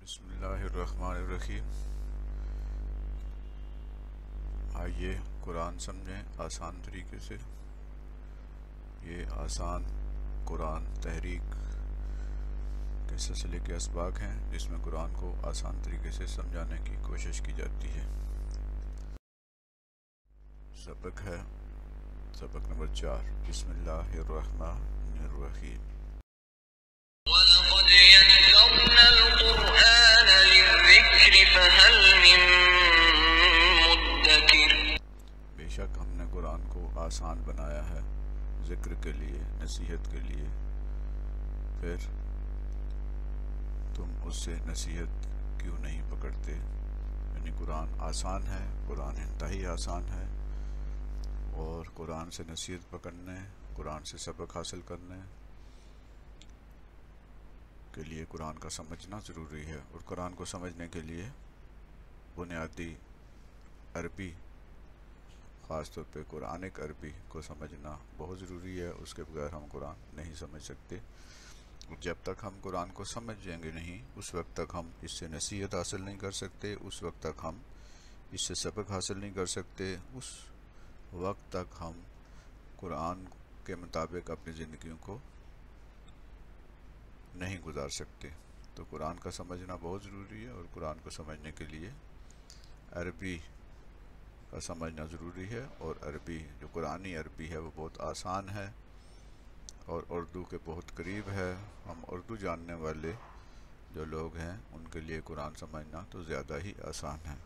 بسم اللہ الرحمن الرحیم۔ آئیے قرآن سمجھیں آسان طریقے سے۔ یہ آسان قرآن تحریک کے سلسلے کے اسباق ہیں جس میں قرآن کو آسان طریقے سے سمجھانے کی کوشش کی جاتی ہے۔ سبق ہے سبق نمبر 4، بسم اللہ الرحمن الرحیم۔ وَلَقَدْ يَسَّرْنَا الْقُرْآنَ لِلذِّكْرِ فَهَلْ مِن مُّدَّكِرٍ۔ بے شک ہم نے قرآن کو آسان بنایا ہے ذکر کے لیے، نصیحت کے لیے، پھر تم اس سے نصیحت کیوں نہیں پکڑتے؟ یعنی قرآن آسان ہے، قرآن انتہائی آسان ہے، اور قرآن سے نصیحت پکڑنے، قرآن سے سبق حاصل کرنے کے لیے قرآن کا سمجھنا ضروری ہے، اور قرآن کو سمجھنے کے لیے بنیادی عربی، خاص طور پہ قرآنک عربی کو سمجھنا بہت ضروری ہے۔ اس کے بغیر ہم قرآن نہیں سمجھ سکتے، اور جب تک ہم قرآن کو سمجھیں گے نہیں اس وقت تک ہم اس سے نصیحت حاصل نہیں کر سکتے، اس وقت تک ہم اس سے سبق حاصل نہیں کر سکتے، اس وقت تک ہم قرآن کے مطابق اپنی زندگیوں کو نہیں گزار سکتے۔ تو قرآن کا سمجھنا بہت ضروری ہے، اور قرآن کو سمجھنے کے لیے عربی کا سمجھنا ضروری ہے، اور عربی جو قرآنی عربی ہے وہ بہت آسان ہے اور اردو کے بہت قریب ہے۔ ہم اردو جاننے والے جو لوگ ہیں ان کے لیے قرآن سمجھنا تو زیادہ ہی آسان ہے۔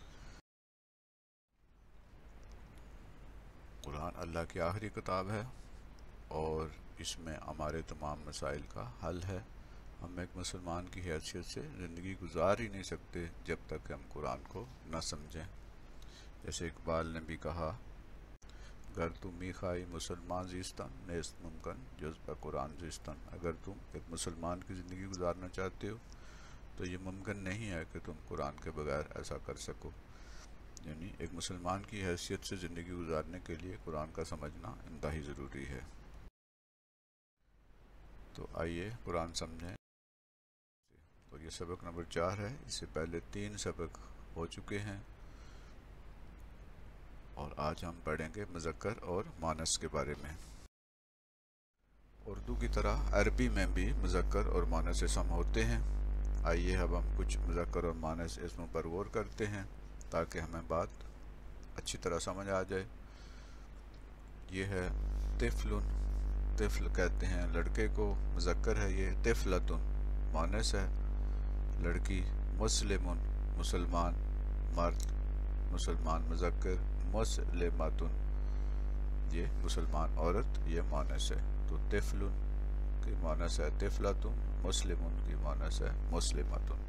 قرآن اللہ کی آخری کتاب ہے، اور اس میں ہمارے تمام مسائل کا حل ہے۔ ہم ایک مسلمان کی حیثیت سے زندگی گزار ہی نہیں سکتے جب تک کہ ہم قرآن کو نہ سمجھیں۔ جیسے اقبال نے بھی کہا، گر تم میخائی مسلمان زیستن نیست ممکن جز بہ قرآن زیستن۔ اگر تم ایک مسلمان کی زندگی گزارنا چاہتے ہو تو یہ ممکن نہیں ہے کہ تم قرآن کے بغیر ایسا کر سکو۔ یعنی ایک مسلمان کی حیثیت سے زندگی گزارنے کے لیے قرآن کا سمجھنا انتہائی ضروری ہے۔ تو آئیے قرآن سمجھیں، اور یہ سبق نمبر 4 ہے۔ اس سے پہلے 3 سبق ہو چکے ہیں، اور آج ہم پڑھیں گے مذکر اور مؤنث کے بارے میں۔ اردو کی طرح عربی میں بھی مذکر اور مؤنث اسم ہوتے ہیں۔ آئیے اب ہم کچھ مذکر اور مؤنث اسموں پر غور کرتے ہیں تاکہ ہمیں بات اچھی طرح سمجھ آ جائے۔ یہ ہے طفل، طفل کہتے ہیں لڑکے کو، مذکر ہے یہ۔ طفلتن مؤنث ہے، لڑکی۔ مسلم مسلمان، مرد، مسلمان مذکر۔ مسلماتن یہ مسلمان عورت، یہ مؤنث ہے۔ تو طفل کی مؤنث ہے طفلتن، مسلم کی مؤنث ہے مسلماتن۔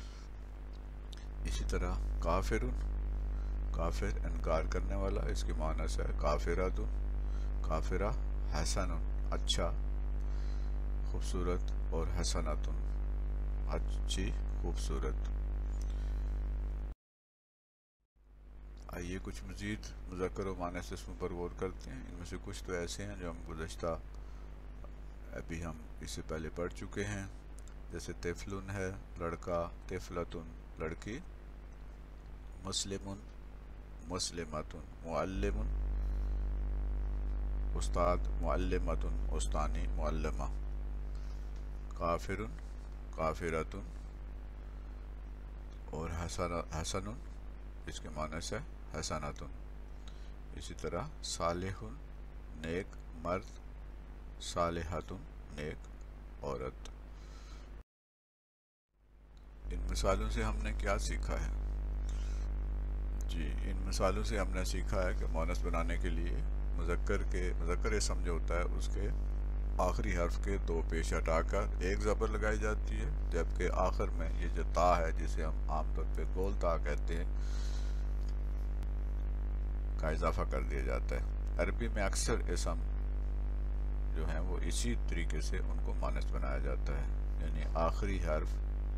اسی طرح کافر، کافر انکار کرنے والا، اس کی مؤنث ہے کافراتن، کافرہ۔ حسن اچھا، خوبصورت، اور حسناتن اچھی، خوبصورت۔ آئیے کچھ مزید مذکر و مؤنث اسموں پر غور کرتے ہیں۔ ان میں سے کچھ تو ایسے ہیں جو ہم گزشتہ ابھی ہم اس سے پہلے پڑھ چکے ہیں، جیسے طفل ہے لڑکا، طفلتن لڑکی، مسلم مسلماتن معلم استاد، معلماتن استانی، معلمہ۔ کافر کافراتن، اور حسن اس کے مؤنث ہے حسناتن۔ اسی طرح صالح نیک مرد، صالحاتن نیک عورت۔ ان مثالوں سے ہم نے کیا سیکھا ہے؟ جی، ان مثالوں سے ہم نے سیکھا ہے کہ مؤنث بنانے کے لیے مذکر اسم جو ہوتا ہے اس کے آخری حرف کے 2 پیش ہٹا کر ایک زبر لگائی جاتی ہے، جبکہ آخر میں یہ جو تا ہے جسے ہم عام طور پہ گول تا کہتے ہیں کا اضافہ کر دیا جاتا ہے۔ عربی میں اکثر اسم جو ہیں وہ اسی طریقے سے ان کو مؤنث بنایا جاتا ہے، یعنی آخری حرف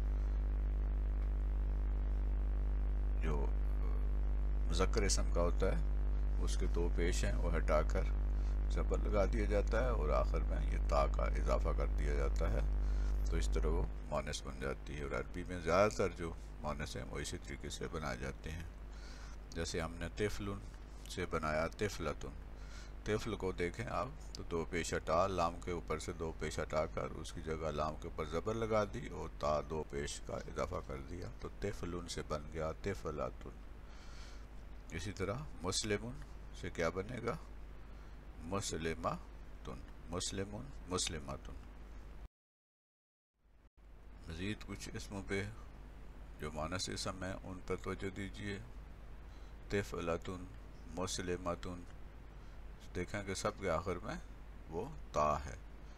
جو مذکر اسم کا ہوتا ہے اس کے 2 پیش ہیں وہ ہٹا کر زبر لگا دیا جاتا ہے، اور آخر میں یہ تا کا اضافہ کر دیا جاتا ہے، تو اس طرح وہ مونس بن جاتی ہے. اور عربی میں زیادہ تر جو مونس ہیں وہ اسی طریقے سے بنائے جاتے ہیں. جیسے ہم نے طفلن سے بنایا طفلتن. طفل کو دیکھیں آپ تو دو پیش ہٹا، لام کے اوپر سے دو پیش ہٹا کر اس کی جگہ لام کے اوپر زبر لگا دی اور تا دو پیش کا اضافہ کر دیا تو طفلن سے بن گیا طفلتن. اسی طرح مسلمن سے کیا بنے گا؟ مسلمتن. مسلمن مسلمتن. مزید کچھ اسموں پہ جو مونس اسم ہیں ان پر توجہ دیجیے. طفلتن، مسلمتن، دیکھیں کہ سب کے آخر میں وہ تا ہے.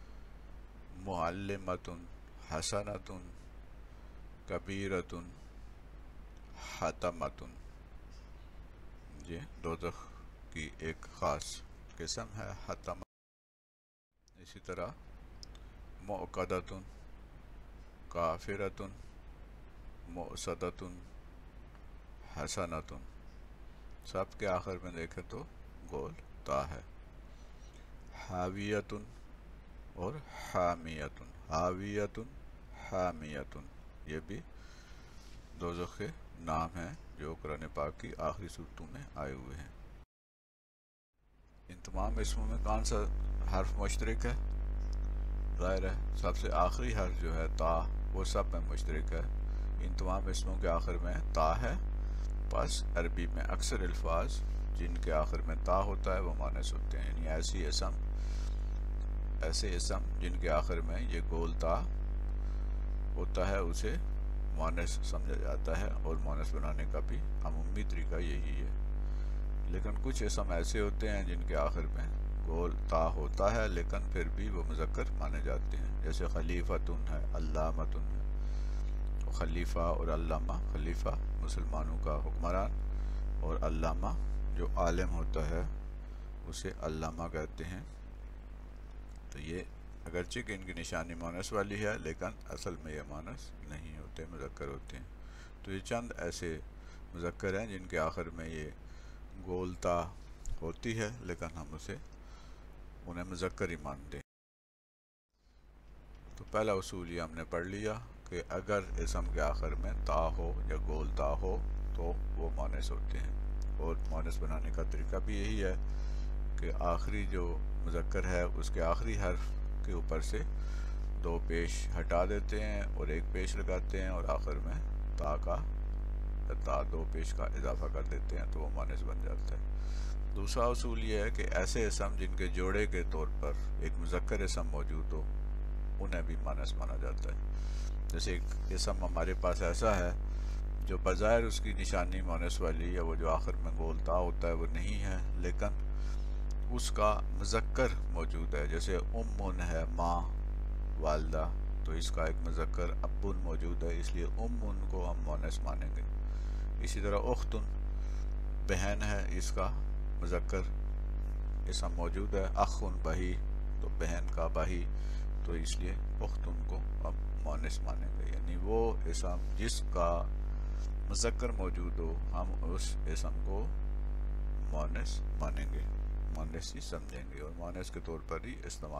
معلمتن، حسنتن، کبیرتن، حتمتن. یہ دوزخ کی ایک خاص قسم ہے حتم. اسی طرح مؤقدتن، کافرتن، مؤصدتن، حسنتن. سب کے آخر میں دیکھیں تو گول تا ہے. حاویتن اور حامیتن. حاویتن، حامیتن، یہ بھی دوزخ کے نام ہیں جو قرآن پاک کی آخری صورتوں میں آئے ہوئے ہیں. ان تمام اسموں میں کون سا حرف مشترک ہے؟ ظاہر ہے سب سے آخری حرف جو ہے تا، وہ سب میں مشترک ہے. ان تمام اسموں کے آخر میں تا ہے. پس عربی میں اکثر الفاظ جن کے آخر میں تا ہوتا ہے وہ مونس ہوتے ہیں. یعنی ایسے اسم جن کے آخر میں یہ گول تا ہوتا ہے اسے مونس سمجھا جاتا ہے اور مونس بنانے کا بھی عمومی طریقہ یہی ہے. لیکن کچھ اسم ایسے ہوتے ہیں جن کے آخر میں گول تا ہوتا ہے لیکن پھر بھی وہ مذکر مانے جاتے ہیں. جیسے خلیفتن ہے، علامتن ہے. خلیفہ اور علامہ، خلیفہ مسلمانوں کا حکمران اور علامہ جو عالم ہوتا ہے اسے علامہ کہتے ہیں. تو یہ اگرچہ کہ ان کی نشانی مونس والی ہے لیکن اصل میں یہ مونس نہیں ہوتے، مذکر ہوتے ہیں. تو یہ چند ایسے مذکر ہیں جن کے آخر میں یہ گول تا ہوتی ہے لیکن ہم انہیں مذکر ہی مانتے ہیں. تو پہلا اصول یہ ہم نے پڑھ لیا کہ اگر اسم کے آخر میں تا ہو یا گول تا ہو تو وہ مونس ہوتے ہیں. اور مونس بنانے کا طریقہ بھی یہی ہے کہ آخری جو مذکر ہے اس کے آخری حرف کے اوپر سے دو پیش ہٹا دیتے ہیں اور ایک پیش لگاتے ہیں اور آخر میں تا دو پیش کا اضافہ کر دیتے ہیں تو وہ مونس بن جاتا ہے. دوسرا اصول یہ ہے کہ ایسے اسم جن کے جوڑے کے طور پر ایک مذکر اسم موجود ہو انہیں بھی مونس مانا جاتا ہے. جیسے ایک اسم ہمارے پاس ایسا ہے جو بظاہر اس کی نشانی مونس والی یا وہ جو آخر میں گول تا ہوتا ہے وہ نہیں ہے لیکن اس کا مذکر موجود ہے. جیسے امن ہے، ماں، والدہ، تو اس کا ایک مذکر ابن موجود ہے اس لیے امن کو ہم مونس مانیں گے. اسی طرح اختن بہن ہے، اس کا مذکر اسم موجود ہے. اخن بھائی، تو بہن کا بھائی، تو اس لیے اختن کو ہم مونس مانیں گے. یعنی وہ اسم جس کا مذکر موجود ہو ہم اس اسم کو مونس مانیں گے، مونس ہی سمجھیں گے اور مونس کے طور پر ہی استعمال.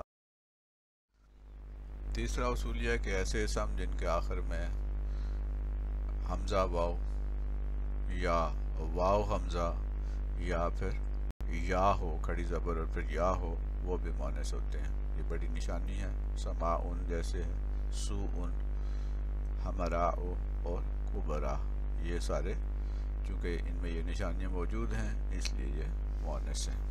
تیسرا اصول یہ ہے کہ ایسے اسم جن کے آخر میں حمزہ واو یا واو حمزہ یا پھر یا ہو، کھڑی زبر اور پھر یا ہو، وہ بھی مونس ہوتے ہیں. یہ بڑی نشانی ہے. سماعن جیسے ہے، سوءن، ہمراء اور کبرا، یہ سارے چونکہ ان میں یہ نشانیاں موجود ہیں اس لیے یہ مونس ہیں.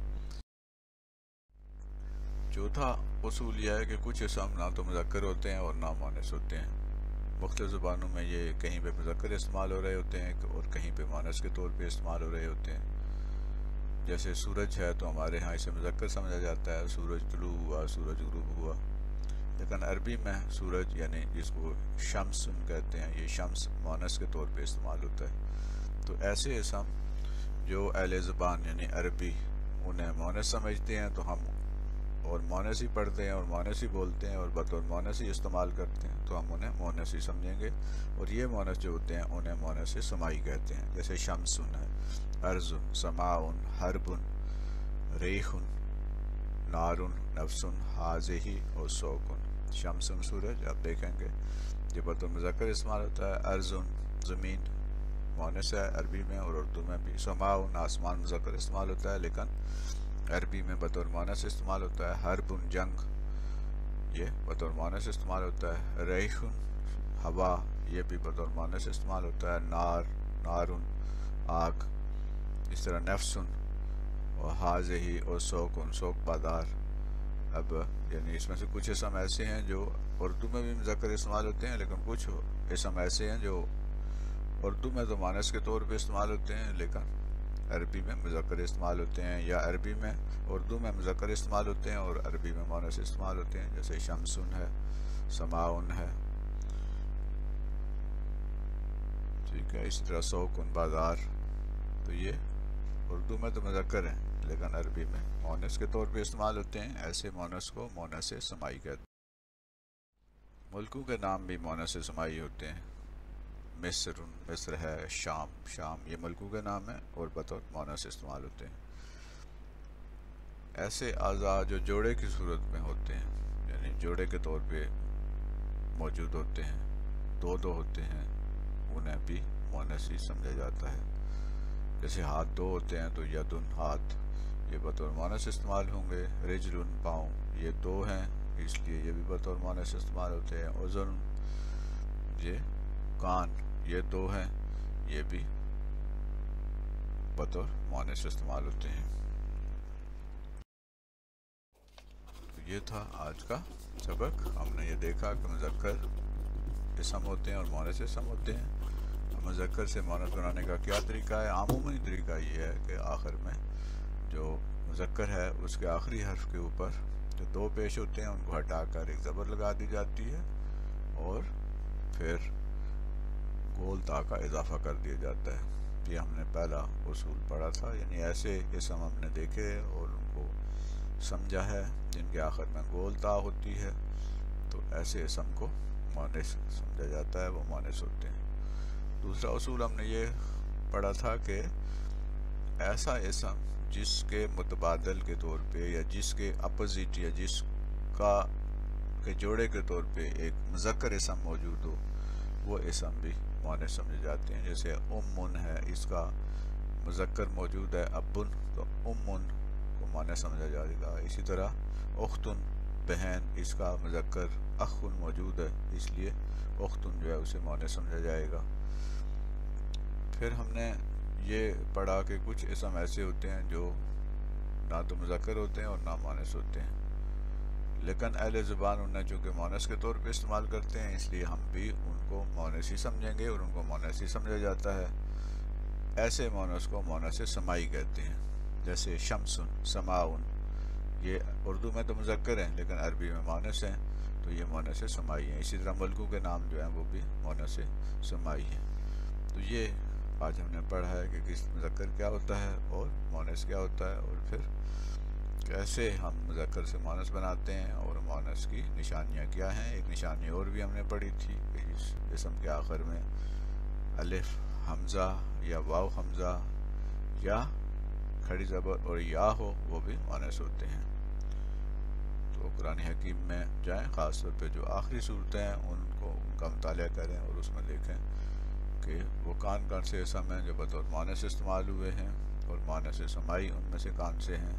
چوتھا اصول یہ ہے کہ کچھ اسم نہ تو مذکر ہوتے ہیں اور نہ مونس ہوتے ہیں. مختلف زبانوں میں یہ کہیں پہ مذکر استعمال ہو رہے ہوتے ہیں اور کہیں پہ مونس کے طور پہ استعمال ہو رہے ہوتے ہیں. جیسے سورج ہے تو ہمارے ہاں اسے مذکر سمجھا جاتا ہے، سورج طلوع ہوا، سورج غروب ہوا. لیکن عربی میں سورج یعنی جس کو شمس کہتے ہیں، یہ شمس مونس کے طور پہ استعمال ہوتا ہے. تو ایسے اسم جو اہل زبان یعنی عربی انہیں مونس سمجھتے ہیں تو ہم اور مونس ہی پڑھتے ہیں اور مونس ہی بولتے ہیں اور بطور مونس ہی استعمال کرتے ہیں تو ہم انہیں مونس ہی سمجھیں گے. اور یہ مونس جو ہوتے ہیں انہیں مونس سماعی کہتے ہیں. جیسے شمسن ہے، ارضن، سماعن، حربن، ریحن، نارن، نفسن، حاضہی اور سوکن. شمسن سورج آپ دیکھیں گے یہ بطور مذکر استعمال ہوتا ہے. ارضن زمین مؤنث ہے عربی میں اور اردو میں بھی. سماعن آسمان مذکر استعمال ہوتا ہے لیکن عربی میں بطور مؤنث استعمال ہوتا ہے. حرب جنگ یہ بطور مؤنث استعمال ہوتا ہے. ریح ہوا یہ بھی بطور مؤنث استعمال ہوتا ہے. نارن آگ. اس طرح نفسن اور حاضہی اور سوق بازار. اب یعنی اس میں سے کچھ اسم ایسے ہیں جو اردو میں بھی مذکر استعمال ہوتے ہیں لیکن کچھ اسم ایسے ہیں جو اردو میں تو مؤنث کے طور پہ استعمال ہوتے ہیں لیکن عربی میں مذکر استعمال ہوتے ہیں, یا عربی میں اردو میں مذکر استعمال ہوتے ہیں اور عربی میں مؤنث استعمال ہوتے ہیں, جیسے شمسن ہے, سماعن ہے, ٹھیک ہے. اسی طرح سوقن بازار. تو یہ اردو میں تو مذکر ہیں لیکن عربی میں مؤنث کے طور پہ استعمال ہوتے ہیں. ایسے مؤنث کو مؤنث سماعی کہتے ہیں. ملکوں کے نام بھی مؤنث سماعی ہوتے ہیں. مصر ہے, شام یہ ملکوں کے نام ہیں اور بطور مؤنث استعمال ہوتے ہیں. ایسے اعضاء جو جوڑے کی صورت میں ہوتے ہیں یعنی جوڑے کے طور پہ موجود ہوتے ہیں, دو ہوتے ہیں, انہیں بھی مؤنث ہی سمجھا جاتا ہے. جیسے ہاتھ دو ہوتے ہیں تو یدن ہاتھ یہ بطور مؤنث استعمال ہوں گے. رجلن پاؤں یہ دو ہیں اس لیے یہ بھی بطور مؤنث استعمال ہوتے ہیں. اذن یہ کان یہ دو ہیں یہ بھی بطور مؤنث استعمال ہوتے ہیں. تو یہ تھا آج کا سبق. ہم نے یہ دیکھا کہ مذکر اسم ہوتے ہیں اور مؤنث اسم ہوتے ہیں. مذکر سے مؤنث بنانے کا کیا طریقہ ہے؟ عموماً طریقہ یہ ہے کہ آخر میں جو مذکر ہے اس کے آخری حرف کے اوپر جو دو پیش ہوتے ہیں ان کو ہٹا کر ایک زبر لگا دی جاتی ہے اور پھر گول تا کا اضافہ کر دیا جاتا ہے. یہ ہم نے پہلا اصول پڑھا تھا. یعنی ایسے اسم ہم نے دیکھے اور ان کو سمجھا ہے جن کے آخر میں گول تا ہوتی ہے تو ایسے اسم کو مؤنث سمجھا جاتا ہے, وہ مؤنث ہوتے ہیں. دوسرا اصول ہم نے یہ پڑھا تھا کہ ایسا اسم جس کے متبادل کے طور پہ یا جس کے اپوزٹ یا جس کا کے جوڑے کے طور پہ ایک مذکر اسم موجود ہو وہ اسم بھی مؤنث سمجھے جاتے ہیں. جیسے امن ہے, اس کا مذکر موجود ہے ابن تو امن کو مؤنث سمجھا جائے گا. اسی طرح اختن بہن, اس کا مذکر اخن موجود ہے اس لیے اختن جو ہے اسے مؤنث سمجھا جائے گا. پھر ہم نے یہ پڑھا کہ کچھ اسم ایسے ہوتے ہیں جو نہ تو مذکر ہوتے ہیں اور نہ مؤنث ہوتے ہیں لیکن اہل زبان انہیں چونکہ مؤنث کے طور پہ استعمال کرتے ہیں اس لیے ہم بھی ان کو مؤنث ہی سمجھیں گے اور ان کو مؤنث ہی سمجھا جاتا ہے. ایسے مؤنث کو مؤنث سماعی کہتے ہیں. جیسے شمسن, سماعن یہ اردو میں تو مذکر ہیں لیکن عربی میں مؤنث ہیں تو یہ مؤنث سماعی ہیں. اسی طرح ملکوں کے نام جو ہیں وہ بھی مؤنث سماعی ہیں. تو یہ آج ہم نے پڑھا ہے کہ کس مذکر کیا ہوتا ہے اور مؤنث کیا ہوتا ہے اور پھر کیسے ہم مذکر سے مؤنث بناتے ہیں اور مؤنث کی نشانیاں کیا ہیں. ایک نشانی اور بھی ہم نے پڑھی تھی کہ اس اسم کے آخر میں الف حمزہ یا واو حمزہ یا کھڑی زبر اور یا ہو وہ بھی مؤنث ہوتے ہیں. تو قرآن حکیم میں جائیں, خاص طور پہ جو آخری صورتیں ہیں ان کا مطالعہ کریں اور اس میں دیکھیں کہ وہ کون سے اسم ہیں جو بطور مؤنث استعمال ہوئے ہیں اور مؤنث سماعی ان میں سے کون سے ہیں.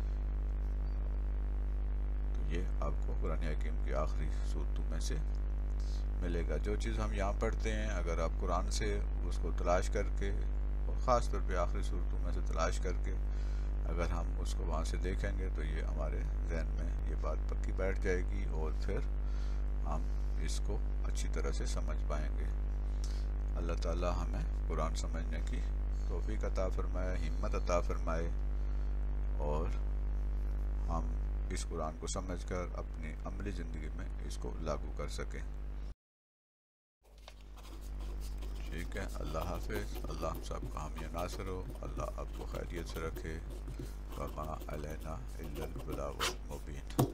تو یہ آپ کو قرآن حکیم کی آخری صورتوں میں سے ملے گا. جو چیز ہم یہاں پڑھتے ہیں اگر آپ قرآن سے اس کو تلاش کر کے اور خاص طور پہ آخری صورتوں میں سے تلاش کر کے اگر ہم اس کو وہاں سے دیکھیں گے تو یہ ہمارے ذہن میں یہ بات پکی بیٹھ جائے گی اور پھر ہم اس کو اچھی طرح سے سمجھ پائیں گے. اللہ تعالی ہمیں قرآن سمجھنے کی توفیق عطا فرمائے, ہمت عطا فرمائے اور ہم اس قرآن کو سمجھ کر اپنی عملی زندگی میں اس کو لاگو کر سکیں. ٹھیک ہے, اللہ حافظ. اللہ ہم سب کا حامی ناصر ہو. اللہ آپ کو خیریت سے رکھے. وما علینا الا البلاغ المبین.